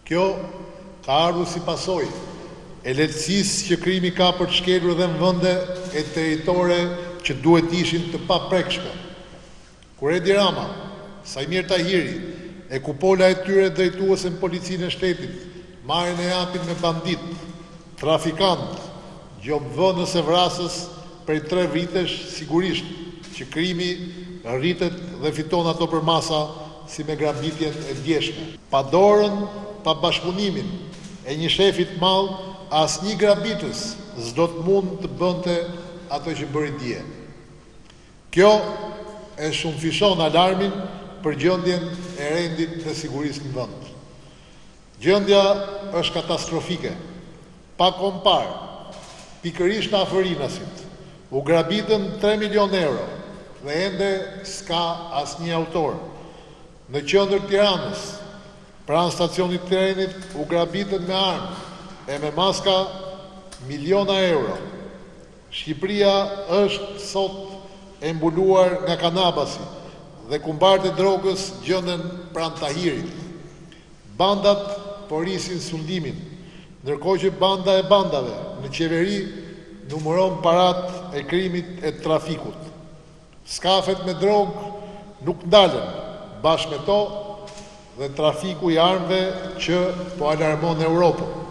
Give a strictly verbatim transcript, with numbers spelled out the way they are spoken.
Kjo ka ardhur si pasojë e lehtësisë që krimi ka për të shkelur dhe në vende e territore që duhet ishin të paprekshme. Kur Edi Rama, Sajmir Tahiri e kupola e tyre drejtuese në policinë e shtetit, marrin e japin me bandit, trafikant, gjobvënës e vrasës prej tre vitesh, sigurisht që krimi rritet dhe fiton ato për masa si me grabitjen e djeshme. Pa dorën, pa bashkëpunimin e një shefit madh, asnjë grabitës s'do të mund të bënte ato që bëri dje. Kjo e shumëfishon alarmin për gjendjen e rendit dhe sigurisë në vend. Gjendja është katastrofike. Pa kompar, pikërisht në Aferinasit, u grabitën tre milion euro dhe ende s'ka asnjë autor. Në qendër Tiranës, pranë stacionit trenit, u grabitën me armë e me maska miliona euro. Shqipëria është sot e mbuluar nga kanabasi dhe kumbarët e drogës gjenden pranë Tahirit. Bandat porisin sundimin, ndërkohë që banda e bandave në qeveri numëron parat e krimit e trafikut. Skafet me drogë nuk ndalen, bashkë me to dhe trafiku i armëve që po alarmon Europën.